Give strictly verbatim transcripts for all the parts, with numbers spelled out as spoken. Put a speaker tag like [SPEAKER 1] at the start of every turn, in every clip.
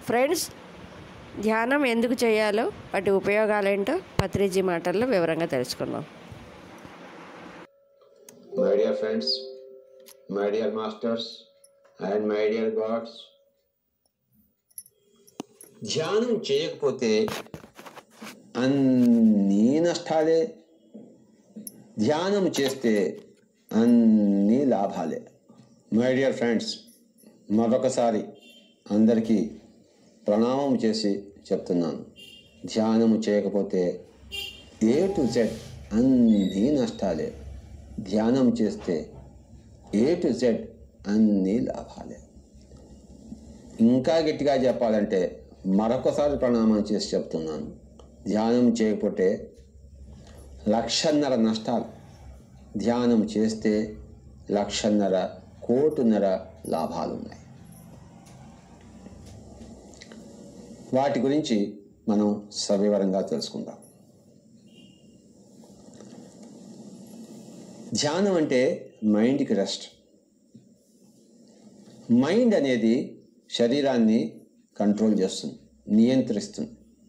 [SPEAKER 1] Friends, ధ్యానం ఎందుకు చేయాలో వాటి ఉపయోగాలేంటో పత్రిజీ మాటల్లో వివరంగా తెలుసుకుందాం.
[SPEAKER 2] My dear friends, my dear masters and my dear gods, ధ్యానం చేయకపోతే అన్నీ నష్టాలే, ధ్యానం చేస్తే అన్నీ లాభాలే. మై డియర్ ఫ్రెండ్స్, మరొకసారి అందరికీ ప్రణామం చేసి చెప్తున్నాను, ధ్యానము చేయకపోతే ఏ టు జెడ్ అన్నీ నష్టాలే, ధ్యానం చేస్తే ఏ టు జెడ్ అన్నీ లాభాలే. ఇంకా గట్టిగా చెప్పాలంటే మరొకసారి ప్రణామం చేసి చెప్తున్నాను, ధ్యానం చేయకపోతే లక్షన్నర నష్టాలు, ధ్యానం చేస్తే లక్షన్నర కోటిన్నర లాభాలు ఉన్నాయి. వాటి గురించి మనం సవివరంగా తెలుసుకుందాం. ధ్యానం అంటే మైండ్కి రెస్ట్. మైండ్ అనేది శరీరాన్ని కంట్రోల్ చేస్తుంది, నియంత్రిస్తుంది.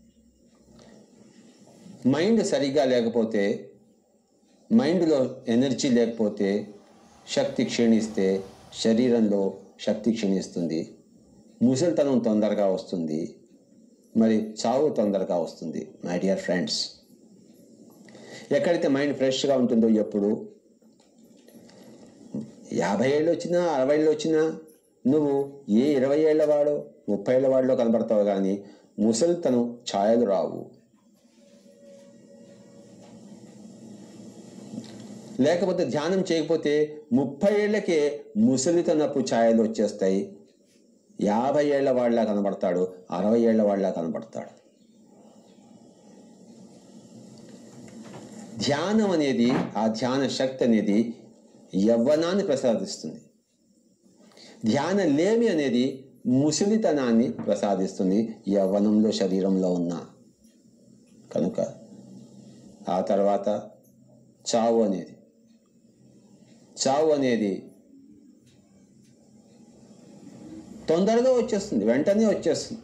[SPEAKER 2] మైండ్ సరిగ్గా లేకపోతే, మైండ్లో ఎనర్జీ లేకపోతే శక్తి క్షీణిస్తే శరీరంలో శక్తి క్షీణిస్తుంది, ముసలితనం తొందరగా వస్తుంది, మరి చావు తొందరగా వస్తుంది. మై డియర్ ఫ్రెండ్స్, ఎక్కడైతే మైండ్ ఫ్రెష్గా ఉంటుందో, ఎప్పుడు యాభై ఏళ్ళు వచ్చినా అరవై ఏళ్ళు వచ్చినా నువ్వు ఏ ఇరవై ఏళ్ల వాడో ముప్పై ఏళ్ల వాడిలో కనబడతావు, కానీ ముసలితనం ఛాయలు రావు. లేకపోతే ధ్యానం చేయకపోతే ముప్పై ఏళ్లకే ముసలితనపు ఛాయలు వచ్చేస్తాయి. యాభై ఏళ్ల వాళ్ళ కనబడతాడు, అరవై ఏళ్ల వాళ్ళ కనబడతాడు. ధ్యానం అనేది, ఆ ధ్యాన శక్తి అనేది యవ్వనాన్ని ప్రసాదిస్తుంది. ధ్యాన లేమి అనేది ముసలితనాన్ని ప్రసాదిస్తుంది యవ్వనంలో శరీరంలో ఉన్న. కనుక ఆ తర్వాత చావు అనేది చావు అనేది తొందరగా వచ్చేస్తుంది, వెంటనే వచ్చేస్తుంది.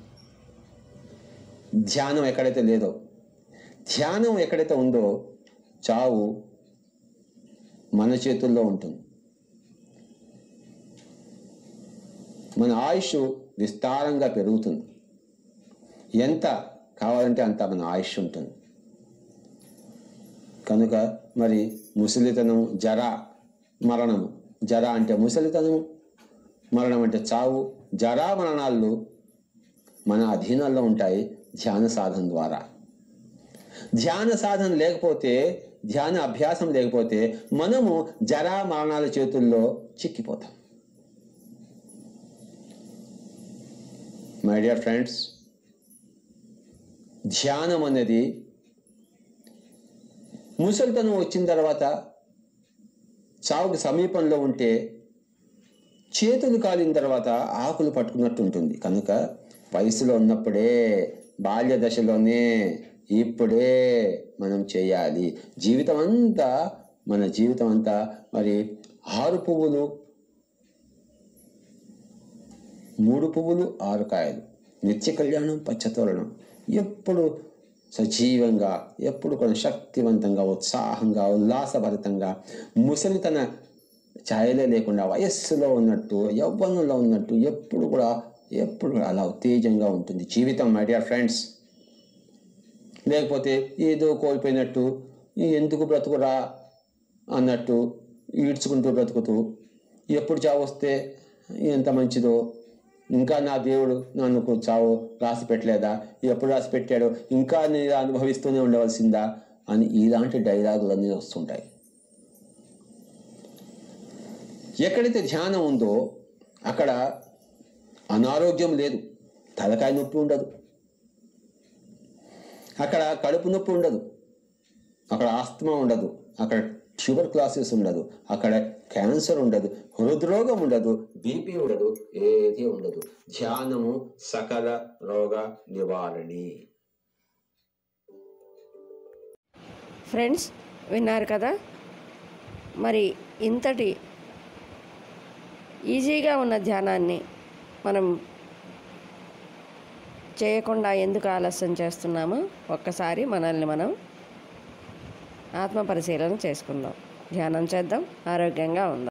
[SPEAKER 2] ధ్యానం ఎక్కడైతే లేదో, ధ్యానం ఎక్కడైతే ఉందో చావు మన చేతుల్లో ఉంటుంది. మన ఆయుష్ విస్తారంగా పెరుగుతుంది. ఎంత కావాలంటే అంత మన ఆయుష్ ఉంటుంది. కనుక మరి ముసలితనం, జర, మరణము. జర అంటే ముసలితనము, మరణం అంటే చావు. జరా మరణాలు మన అధీనంలో ఉంటాయి ధ్యాన సాధన ద్వారా. ధ్యాన సాధన లేకపోతే, ధ్యాన అభ్యాసం లేకపోతే మనము జరా మరణాల చేతుల్లో చిక్కిపోతాం. మై డియర్ ఫ్రెండ్స్, ధ్యానం అనేది ముసలితనం వచ్చిన తర్వాత, చావుకి సమీపంలో ఉంటే చేతులు కాలిన తర్వాత ఆకులు పట్టుకున్నట్టు ఉంటుంది. కనుక వయసులో ఉన్నప్పుడే, బాల్య దశలోనే, ఇప్పుడే మనం చేయాలి. జీవితం అంతా, మన జీవితం అంతా మరి ఆరు పువ్వులు, మూడు పువ్వులు ఆరు కాయలు, నిత్య కళ్యాణం పచ్చతోరణం. ఎప్పుడు సజీవంగా, ఎప్పుడు కూడా శక్తివంతంగా, ఉత్సాహంగా, ఉల్లాసభరితంగా, ముసలితన ఛాయలే లేకుండా వయస్సులో ఉన్నట్టు, యవ్వనంలో ఉన్నట్టు, ఎప్పుడు కూడా ఎప్పుడు కూడా అలా ఉత్తేజంగా ఉంటుంది జీవితం. మై డియర్ ఫ్రెండ్స్, లేకపోతే ఏదో కోల్పోయినట్టు, ఎందుకు బ్రతుకురా అన్నట్టు ఈడ్చుకుంటూ బ్రతుకుతూ, ఎప్పుడు చావు వస్తే ఎంత మంచిదో, ఇంకా నా దేవుడు నన్ను చావు రాసి పెట్టలేదా, ఎప్పుడు రాసి పెట్టాడో, ఇంకా నేను అనుభవిస్తూనే ఉండవలసిందా అని ఇలాంటి డైలాగులన్నీ వస్తుంటాయి. ఎక్కడైతే ధ్యానం ఉందో అక్కడ అనారోగ్యం లేదు, తలకాయ నొప్పి ఉండదు, అక్కడ కడుపు నొప్పి ఉండదు, అక్కడ ఆస్తమా ఉండదు, అక్కడ ట్యూబర్ క్లాసెస్ ఉండదు, అక్కడ క్యాన్సర్ ఉండదు, హృద్రోగం ఉండదు, బీపీ ఉండదు, ఏది ఉండదు. ధ్యానము సకల రోగ నివారణి.
[SPEAKER 1] ఫ్రెండ్స్, విన్నారు కదా, మరి ఇంతటి ఈజీగా ఉన్న ధ్యానాన్ని మనం చేయకుండా ఎందుకు ఆలస్యం చేస్తున్నామో ఒక్కసారి మనల్ని మనం ఆత్మ పరిశీలన చేసుకుందాం. ధ్యానం చేద్దాం, ఆరోగ్యంగా ఉందాం.